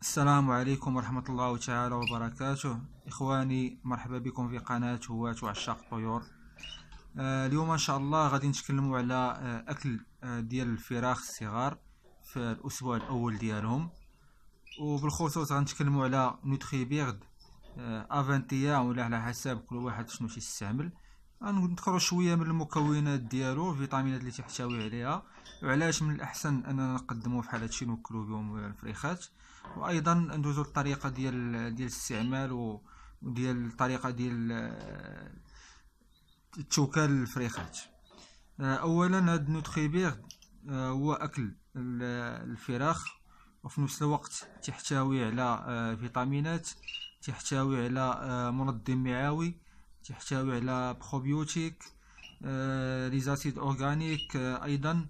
السلام عليكم ورحمة الله تعالى وبركاته. إخواني، مرحبا بكم في قناة هواة وعشاق الطيور. اليوم إن شاء الله غادي نتكلموا على أكل ديال الفراخ الصغار في الأسبوع الأول ديالهم، وبالخصوص غنتكلموا على نوتريبيرد افانتيا ولا على حسب كل واحد شنو تيستعمل. غنذكروا شويه من المكونات ديالو، الفيتامينات اللي تحتوي عليها، وعلاش من الاحسن اننا نقدموا بحال هادشي نوكلوا بهم الفريخات، وايضا ندوزو الطريقه ديال الاستعمال وديال الطريقه ديال توكال الفريخات. اولا هاد نوتريبيرد هو اكل الفراخ، وفي نفس الوقت تحتوي على فيتامينات، تحتوي على منظم معوي، تحتوي على بروبيوتيك، لي زاسيد اورغانيك، ايضا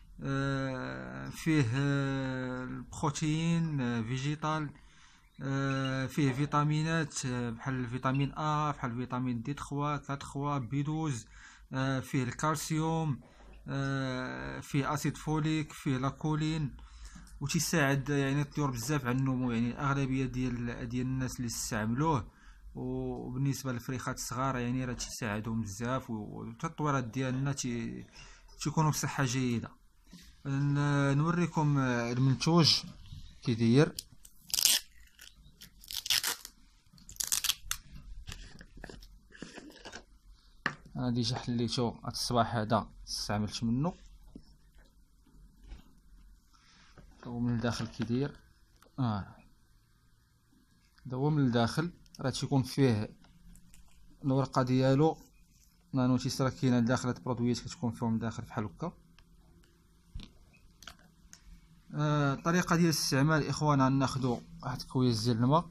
فيه البروتين فيجيتال، فيه فيتامينات بحال فيتامين ا، بحال فيتامين دي 3 4 بي 12، فيه الكالسيوم، فيه اسيد فوليك، فيه لاكولين، وتساعد يعني الطيور بزاف على النمو. يعني الاغلبيه ديال الناس اللي استعملوه، وبالنسبه للفريخات الصغار يعني راه تيساعدهم بزاف، والتطويرات ديالنا تيكونوا بصحه جيده. نوريكم المنتوج كيدير. انا ديجا حليتو هاد الصباح هذا، استعملت منه. هو من الداخل كيدير، هذا هو من الداخل، راه تيكون فيه الورقه ديالو نانوتيس، راه كاينه داخل هاد البرودويات كتكون فيهم داخل بحال هكا. الطريقه ديال الاستعمال اخوان، غناخدو واحد كويس ديال الماء،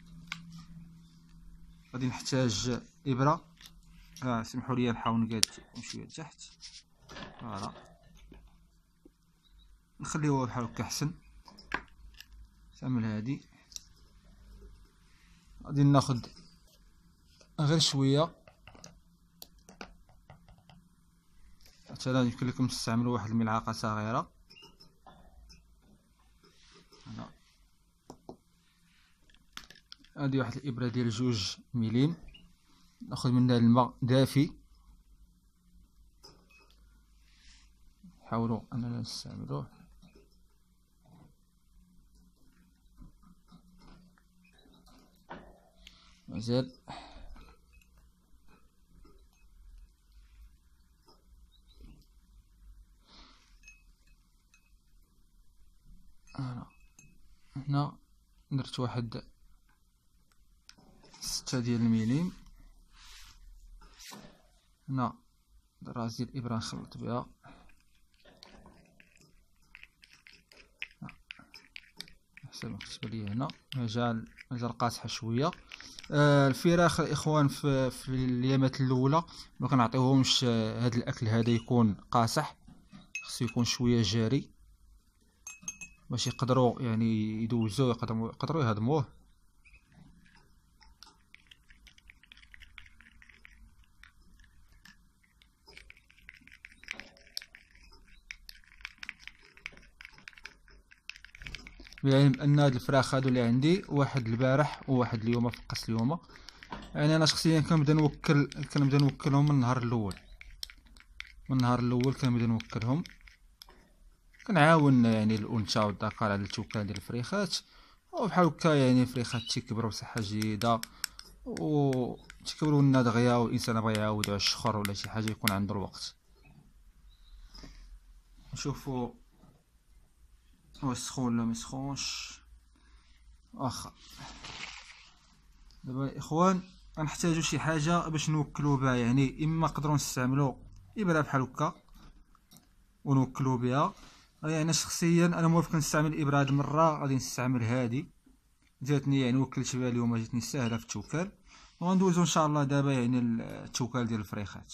غادي نحتاج ابره. سمحوا لي نحاول نقاد شويه لتحت. فوالا، نخليوها بحال هكا احسن. تعمل هادي، غادي ناخد غير شويه. مثلا يمكن لكم تستعملوا واحد الملعقه صغيره. هادي واحد الابره ديال 2 ملم، ناخذ منها الماء دافي. حاولوا اننا نستعملوه. مازال هنا درت واحد 6 ديال المليم. هنا راس ديال الابره نخلط بها. حسب ما كتب لي هنا مازال قاصحه شويه. الفراخ الاخوان في اليامات الاولى ما كنعطيوهمش هذا الاكل هذا يكون قاصح، خصو يكون شويه جاري باش يقدروا يعني يدوزوه، يقدروا يهضموه. بالعلم ان هاد الفراخ هادو اللي عندي، واحد البارح وواحد اليوم فقس اليوم. يعني انا شخصيا كنبدا نوكلهم من النهار الاول. كنبدا نوكلهم، كنعاون يعني الانثى والذكر على التوكال ديال الفريخات، وبحال هكا يعني الفريخات تيكبروا بصحه جيده، وتكبروا لنا دغيا، والانسان بغا يعاود على الشخر ولا شي حاجه يكون عنده الوقت. نشوفوا واش سخون ولا مسخونش. واخا دابا الاخوان غنحتاجو شي حاجه باش نوكلو بها، يعني اما نقدروا نستعملوا ابره بحال هكا ونوكلو بها. يعني شخصيا انا موافق نستعمل الابره هاد المره، غادي نستعمل هادي، جاتني يعني وكلت بها اليوم، جاتني ساهله في التوكال. وغندوزو ان شاء الله دابا يعني التوكال ديال الفريخات.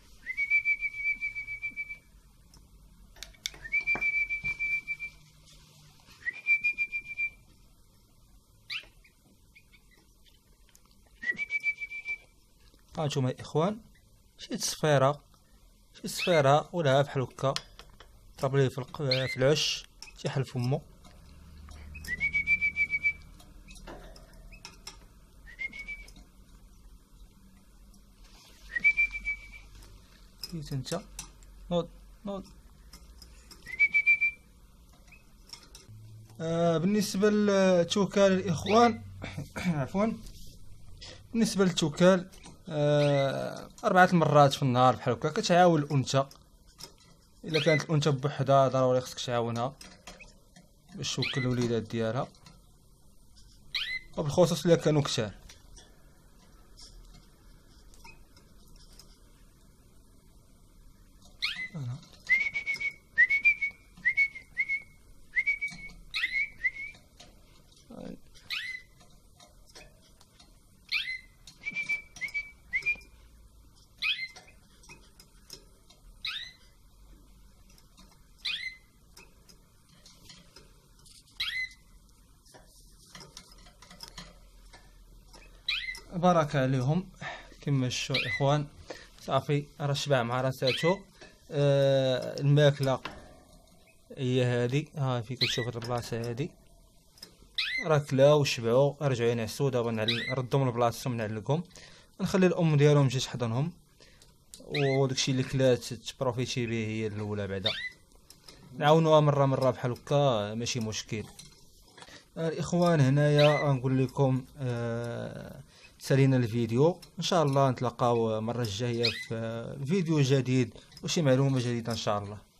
هانتوما الاخوان، شي صفيره ولا بحال هكا، طابليه في العش تيحل فمو. حيت انت نوض نوض. بالنسبة للتوكال الإخوان عفوا، بالنسبة للتوكال 4 المرات في النهار بحال هكا كتعاون الأنثى. إلا كانت الأنثى بوحدها ضروري خصك تعاونها باش توكل الوليدات ديالها، وبالخصوص إلا كانوا كتار. بركة عليهم كما شفتوا اخوان. صافي راه شبع مع راساتو. الماكلة هي هادي، ها فين كتشوف هاد البلاصة هادي، راه كلاو وشبعوا رجعوا ينعسوا. دابا نردهم لبلاصتهم نعلقهم، نخلي الام ديالهم تجي تحضنهم، وداكشي اللي كلات تبروفيتي به هي الاولى. بعدا نعاونوها مرة بحال هكا ماشي مشكل. الاخوان هنايا نقول لكم سالينا الفيديو. ان شاء الله نتلاقاو المره الجايه في فيديو جديد وشي معلومه جديده ان شاء الله.